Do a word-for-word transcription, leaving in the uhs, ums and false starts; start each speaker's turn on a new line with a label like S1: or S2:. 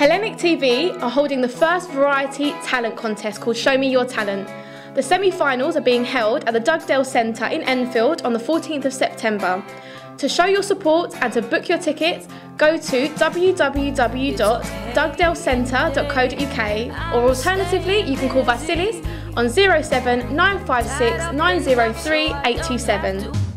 S1: Hellenic T V are holding the first variety talent contest called Show Me Your Talent. The semi-finals are being held at the Dugdale Centre in Enfield on the fourteenth of September. To show your support and to book your tickets, go to w w w dot dugdale centre dot co dot u k, or alternatively you can call Vasilis on zero seven nine five six nine zero three eight two seven.